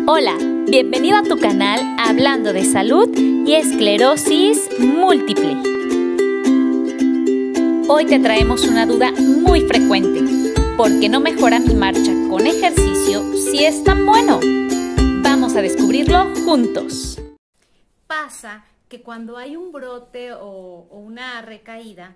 Hola, bienvenido a tu canal Hablando de Salud y Esclerosis Múltiple. Hoy te traemos una duda muy frecuente. ¿Por qué no mejora mi marcha con ejercicio si es tan bueno? Vamos a descubrirlo juntos. Pasa que cuando hay un brote o una recaída,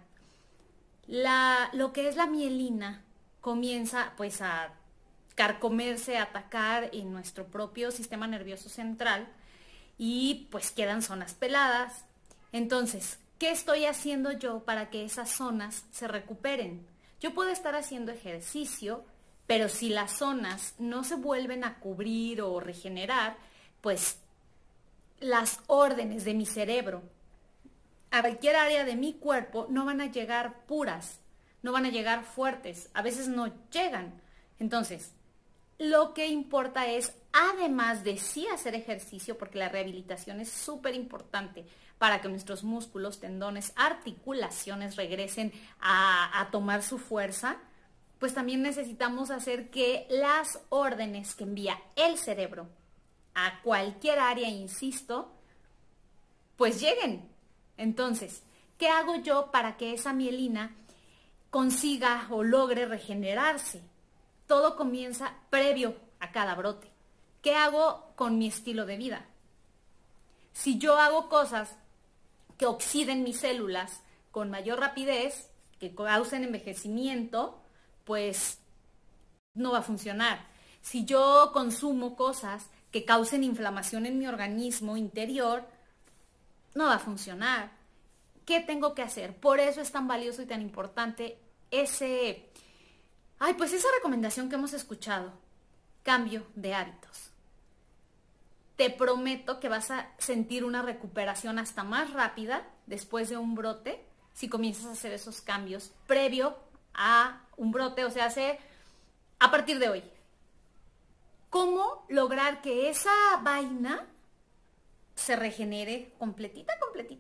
lo que es la mielina comienza pues a carcomerse, a atacar en nuestro propio sistema nervioso central y pues quedan zonas peladas. Entonces, ¿qué estoy haciendo yo para que esas zonas se recuperen? Yo puedo estar haciendo ejercicio, pero si las zonas no se vuelven a cubrir o regenerar, pues las órdenes de mi cerebro a cualquier área de mi cuerpo no van a llegar puras, no van a llegar fuertes, a veces no llegan. Entonces, lo que importa es, además de sí hacer ejercicio, porque la rehabilitación es súper importante para que nuestros músculos, tendones, articulaciones regresen a tomar su fuerza, pues también necesitamos hacer que las órdenes que envía el cerebro a cualquier área, insisto, pues lleguen. Entonces, ¿qué hago yo para que esa mielina consiga o logre regenerarse? Todo comienza previo a cada brote. ¿Qué hago con mi estilo de vida? Si yo hago cosas que oxiden mis células con mayor rapidez, que causen envejecimiento, pues no va a funcionar. Si yo consumo cosas que causen inflamación en mi organismo interior, no va a funcionar. ¿Qué tengo que hacer? Por eso es tan valioso y tan importante esa recomendación que hemos escuchado, cambio de hábitos. Te prometo que vas a sentir una recuperación hasta más rápida después de un brote si comienzas a hacer esos cambios previo a un brote, o sea, a partir de hoy. ¿Cómo lograr que esa vaina se regenere completita?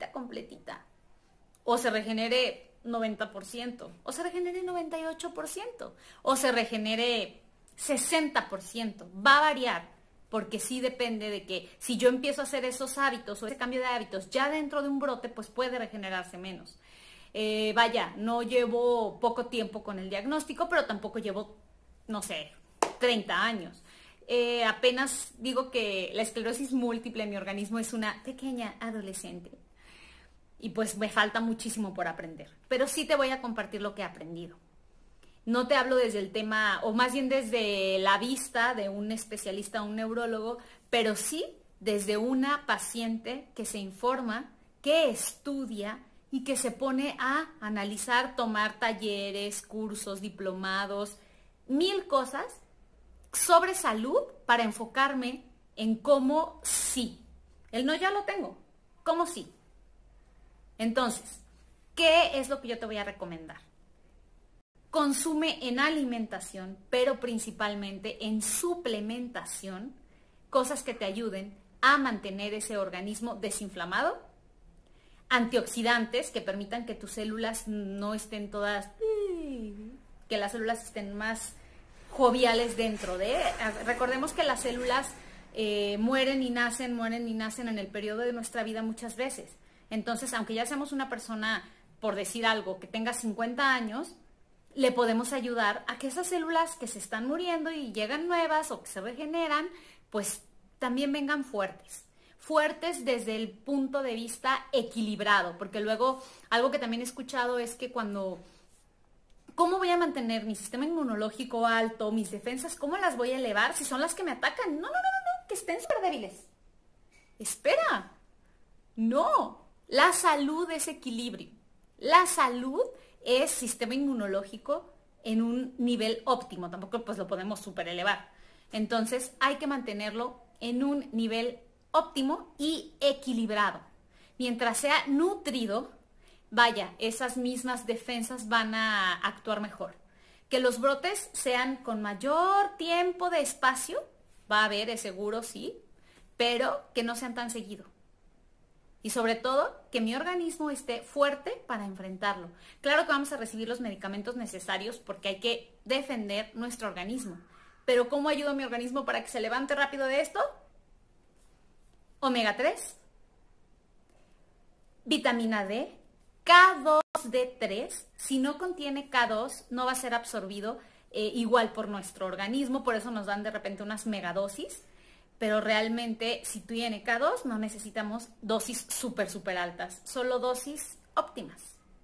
O se regenere 90%, o se regenere 98%, o se regenere 60%. Va a variar, porque sí depende de que si yo empiezo a hacer esos hábitos o ese cambio de hábitos ya dentro de un brote, pues puede regenerarse menos. No llevo poco tiempo con el diagnóstico, pero tampoco llevo, 30 años. Apenas digo que la esclerosis múltiple en mi organismo es una pequeña adolescente. Y pues me falta muchísimo por aprender. Pero sí te voy a compartir lo que he aprendido. No te hablo desde el tema, o más bien desde la vista de un especialista, un neurólogo, pero sí desde una paciente que se informa, que estudia y que se pone a analizar, tomar talleres, cursos, diplomados, 1000 cosas sobre salud para enfocarme en cómo sí. El no ya lo tengo, cómo sí. Entonces, ¿qué es lo que yo te voy a recomendar? Consume en alimentación, pero principalmente en suplementación, cosas que te ayuden a mantener ese organismo desinflamado, antioxidantes que permitan que tus células no estén todas, que las células estén más joviales dentro de. Recordemos que las células mueren y nacen en el periodo de nuestra vida muchas veces. Entonces, aunque ya seamos una persona, por decir algo, que tenga 50 años, le podemos ayudar a que esas células que se están muriendo y llegan nuevas o que se regeneran, pues también vengan fuertes. Fuertes desde el punto de vista equilibrado, porque luego algo que también he escuchado es que ¿cómo voy a mantener mi sistema inmunológico alto, mis defensas, cómo las voy a elevar si son las que me atacan? No, que estén súper débiles. Espera, no. La salud es equilibrio. La salud es sistema inmunológico en un nivel óptimo. Tampoco pues lo podemos súper elevar. Entonces hay que mantenerlo en un nivel óptimo y equilibrado. Mientras sea nutrido, esas mismas defensas van a actuar mejor. Que los brotes sean con mayor tiempo de espacio, va a haber, es seguro, sí, pero que no sean tan seguido. Y sobre todo, que mi organismo esté fuerte para enfrentarlo. Claro que vamos a recibir los medicamentos necesarios porque hay que defender nuestro organismo. Pero ¿cómo ayudo a mi organismo para que se levante rápido de esto? omega 3, vitamina D, K2D3. Si no contiene K2, no va a ser absorbido igual por nuestro organismo, por eso nos dan de repente unas megadosis, pero realmente si tiene K2 no necesitamos dosis súper altas, solo dosis óptimas.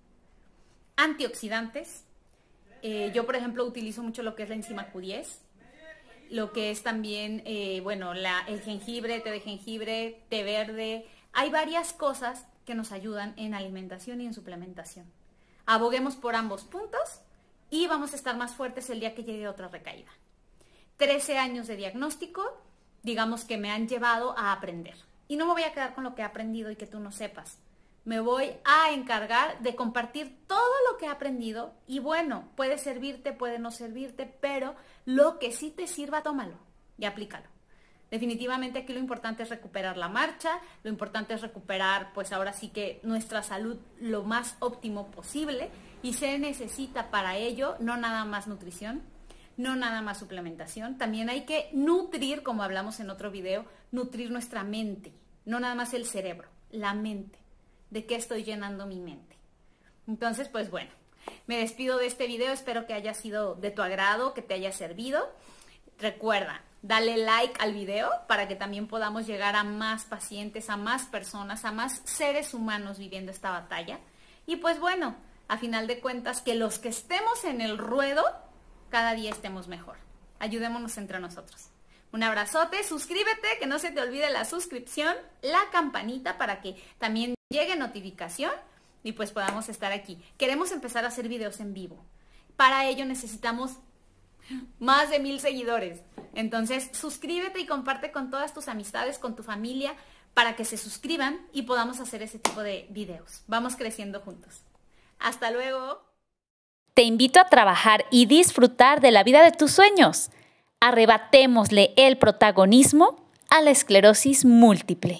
Antioxidantes, yo por ejemplo utilizo mucho lo que es la enzima Q10, lo que es también, el jengibre, té de jengibre, té verde. Hay varias cosas que nos ayudan en alimentación y en suplementación. Aboguemos por ambos puntos y vamos a estar más fuertes el día que llegue otra recaída. 13 años de diagnóstico, digamos que me han llevado a aprender. Y no me voy a quedar con lo que he aprendido y que tú no sepas. Me voy a encargar de compartir todo lo que he aprendido y bueno, puede servirte, puede no servirte, pero lo que sí te sirva, tómalo y aplícalo. Definitivamente aquí lo importante es recuperar la marcha, lo importante es recuperar pues ahora sí que nuestra salud lo más óptimo posible y se necesita para ello no nada más nutrición, no nada más suplementación, también hay que nutrir, como hablamos en otro video, nutrir nuestra mente, no nada más el cerebro, la mente. ¿De qué estoy llenando mi mente? Entonces, pues bueno, me despido de este video, espero que haya sido de tu agrado, que te haya servido. Recuerda, dale like al video para que también podamos llegar a más pacientes, a más personas, a más seres humanos viviendo esta batalla. Y pues bueno, a final de cuentas, que los que estemos en el ruedo, cada día estemos mejor. Ayudémonos entre nosotros. Un abrazote, suscríbete, que no se te olvide la suscripción, la campanita para que también llegue notificación y pues podamos estar aquí. Queremos empezar a hacer videos en vivo. Para ello necesitamos más de 1000 seguidores. Entonces suscríbete y comparte con todas tus amistades, con tu familia, para que se suscriban y podamos hacer ese tipo de videos. Vamos creciendo juntos. Hasta luego. Te invito a trabajar y disfrutar de la vida de tus sueños. Arrebatémosle el protagonismo a la esclerosis múltiple.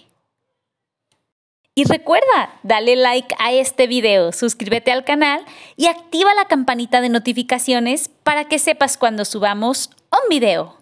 Y recuerda, dale like a este video, suscríbete al canal y activa la campanita de notificaciones para que sepas cuando subamos un video.